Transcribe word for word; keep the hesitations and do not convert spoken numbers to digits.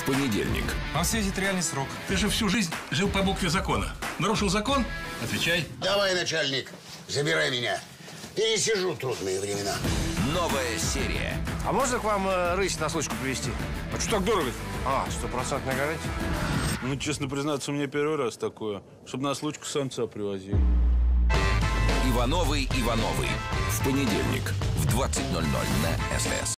в понедельник. Вам светит реальный срок. Ты же всю жизнь жил по букве закона. Нарушил закон? Отвечай. Давай, начальник, забирай меня. Пересижу трудные времена. Новая серия. А можно к вам э, рысь на случку привезти? А что так дорого? А, стопроцентная гарантия? Ну, честно признаться, у меня первый раз такое. Чтобы на случку самца привозили. Ивановы Ивановы. В понедельник в двадцать ноль ноль на СТС.